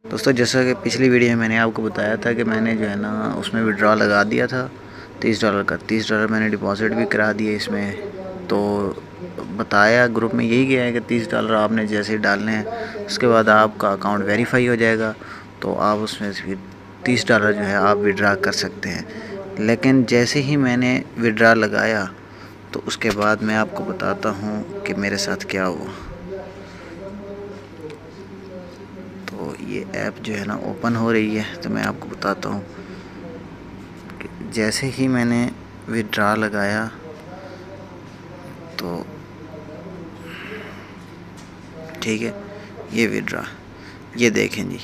دوستو جیسا کہ پچھلی ویڈیو میں نے آپ کو بتایا تھا کہ میں نے جو ہے نا اس میں وڈرا لگا دیا تھا $30 کا۔ $30 میں نے ڈپازٹ بھی کرا دیے اس میں، تو بتایا گروپ میں یہی گیا ہے کہ $30 آپ نے جیسے ڈالنے ہیں اس کے بعد آپ کا اکاؤنٹ ویریفائی ہو جائے گا، تو آپ اس میں پھر $30 جو ہے آپ وڈرا کر سکتے ہیں۔ لیکن جیسے ہی میں نے وڈرا لگایا تو اس کے بعد میں آپ کو بتاتا ہوں کہ میرے ساتھ کیا ہوا۔ تو یہ ایپ جو ہے نا اوپن ہو رہی ہے، تو میں آپ کو بتاتا ہوں کہ جیسے ہی میں نے وڈرا لگایا تو ٹھیک ہے، یہ وڈرا، یہ دیکھیں جی،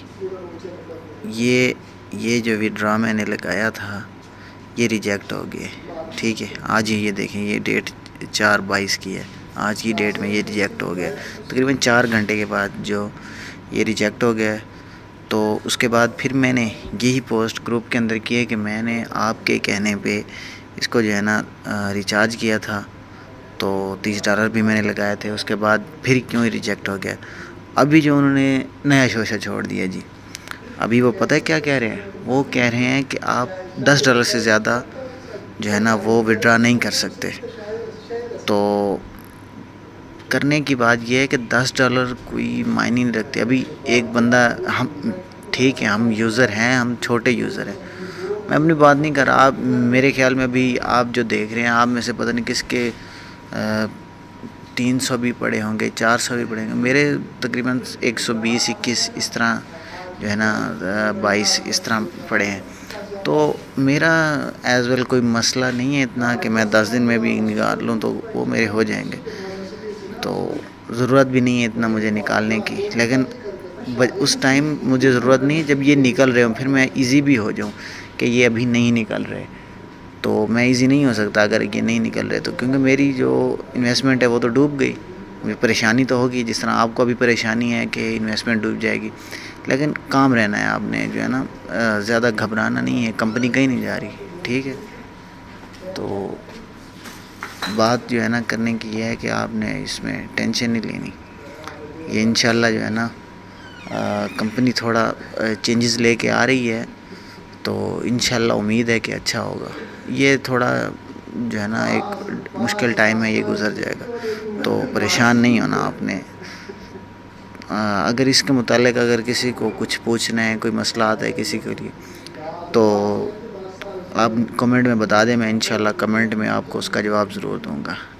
یہ جو وڈرا میں نے لگایا تھا یہ ریجیکٹ ہو گیا، ٹھیک ہے۔ آج ہی یہ دیکھیں، یہ ڈیٹ 4/22 کی ہے، آج کی ڈیٹ میں یہ ریجیکٹ ہو گیا، تقریباً 4 گھنٹے کے بعد جو یہ ریجیکٹ ہو گیا۔ تو اس کے بعد پھر میں نے یہی پوسٹ گروپ کے اندر کی ہے کہ میں نے آپ کے کہنے پہ اس کو جو ہے نا ریچارج کیا تھا، تو $30 بھی میں نے لگائے تھے، اس کے بعد پھر کیوں ریجیکٹ ہو گیا۔ ابھی جو انہوں نے نیا شوشہ چھوڑ دیا جی، ابھی وہ پتہ ہے کیا کہہ رہے ہیں؟ وہ کہہ رہے ہیں کہ آپ $10 سے زیادہ جو ہے نا وہ وڈرا نہیں کر سکتے۔ تو کرنے کی بات یہ ہے کہ $10 کوئی معنی نہیں رکھتے۔ ابھی ایک بندہ، ہم ٹھیک ہے ہم یوزر ہیں، ہم چھوٹے یوزر ہیں، میں اپنی بات نہیں کر رہا، آپ میرے خیال میں بھی آپ جو دیکھ رہے ہیں آپ میں سے پتہ نہیں کس کے 300 بھی پڑے ہوں گے، 400 بھی پڑے ہوں گے، میرے تقریباً 120 21 اس طرح جو ہے نا 22 اس طرح پڑے ہیں۔ تو میرا ایز ویل کوئی مسئلہ نہیں ہے اتنا کہ میں 10 دن میں بھی نکال لوں تو وہ میرے ہو جائیں گے، تو ضرورت بھی نہیں ہے اتنا مجھے نکالنے کی۔ لیکن اس ٹائم مجھے ضرورت نہیں ہے جب یہ نکل رہے ہوں، پھر میں ایزی بھی ہو جاؤں کہ یہ ابھی نہیں نکل رہے، تو میں ایزی نہیں ہو سکتا اگر یہ نہیں نکل رہے تو، کیونکہ میری جو انویسٹمنٹ ہے وہ تو ڈوب گئی، مجھے پریشانی تو ہوگی جس طرح آپ کو بھی پریشانی ہے کہ انویسٹمنٹ ڈوب جائے گی۔ لیکن کام رہنا ہے، آپ نے جو ہے نا زیادہ گھبرانا نہیں ہے، کمپنی کہیں نہیں جا رہی، ٹھیک ہے۔ تو بات جو ہے نا کرنے کی یہ ہے کہ آپ نے اس میں ٹینشن نہیں لینی، یہ انشاءاللہ جو ہے نا کمپنی تھوڑا چینجز لے کے آ رہی ہے، تو انشاءاللہ امید ہے کہ اچھا ہوگا۔ یہ تھوڑا جو ہے نا ایک مشکل ٹائم ہے، یہ گزر جائے گا، تو پریشان نہیں ہونا آپ نے۔ اگر اس کے متعلق اگر کسی کو کچھ پوچھنا ہے، کوئی مسئلہ آتا ہے کسی کے لیے، تو آپ کمنٹ میں بتا دیں، میں انشاءاللہ کمنٹ میں آپ کو اس کا جواب ضرور دوں گا۔